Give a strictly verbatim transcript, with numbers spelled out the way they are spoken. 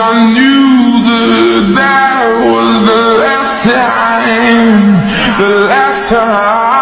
I knew that that was the last time, the last time